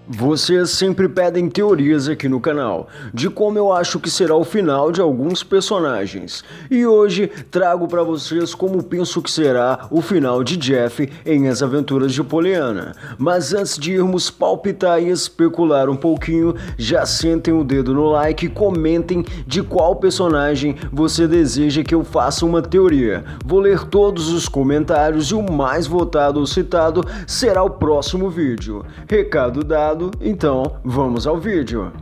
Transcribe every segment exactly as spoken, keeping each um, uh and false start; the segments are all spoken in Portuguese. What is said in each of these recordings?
Vocês sempre pedem teorias aqui no canal, de como eu acho que será o final de alguns personagens. E hoje trago para vocês como penso que será o final de Jeff em As Aventuras de Pollyanna. Mas antes de irmos palpitar e especular um pouquinho, já sentem o dedo no like e comentem de qual personagem você deseja que eu faça uma teoria. Vou ler todos os comentários e o mais votado ou citado será o próximo vídeo. Recado dado. Então, vamos ao vídeo.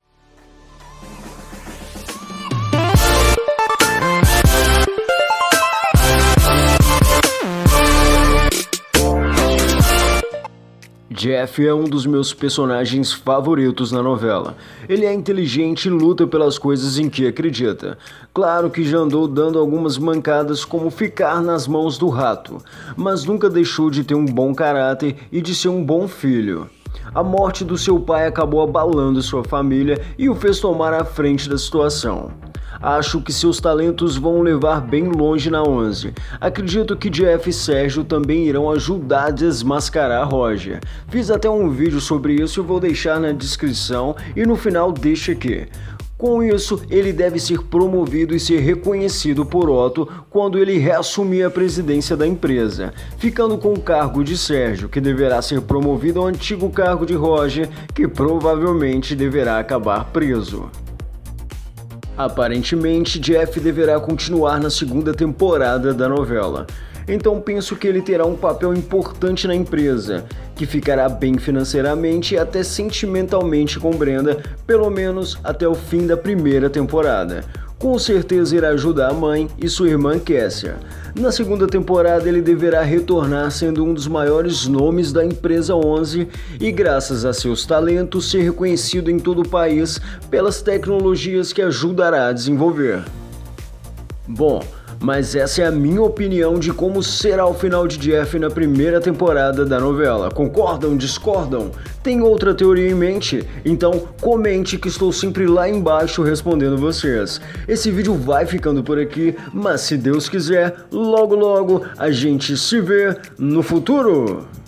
Jeff é um dos meus personagens favoritos na novela. Ele é inteligente e luta pelas coisas em que acredita. Claro que já andou dando algumas mancadas como ficar nas mãos do rato, mas nunca deixou de ter um bom caráter e de ser um bom filho. A morte do seu pai acabou abalando sua família e o fez tomar a frente da situação. Acho que seus talentos vão levar bem longe na onze. Acredito que Jeff e Sérgio também irão ajudar a desmascarar Roger. Fiz até um vídeo sobre isso e vou deixar na descrição e no final deixa aqui. Com isso, ele deve ser promovido e ser reconhecido por Otto quando ele reassumir a presidência da empresa, ficando com o cargo de Sérgio, que deverá ser promovido ao antigo cargo de Roger, que provavelmente deverá acabar preso. Aparentemente, Jeff deverá continuar na segunda temporada da novela. Então penso que ele terá um papel importante na empresa, que ficará bem financeiramente e até sentimentalmente com Brenda, pelo menos até o fim da primeira temporada. Com certeza irá ajudar a mãe e sua irmã Cassia. Na segunda temporada ele deverá retornar sendo um dos maiores nomes da empresa onze e, graças a seus talentos, ser reconhecido em todo o país pelas tecnologias que ajudará a desenvolver. Bom, mas essa é a minha opinião de como será o final de Jeff na primeira temporada da novela. Concordam? Discordam? Tem outra teoria em mente? Então comente que estou sempre lá embaixo respondendo vocês. Esse vídeo vai ficando por aqui, mas se Deus quiser, logo logo a gente se vê no futuro!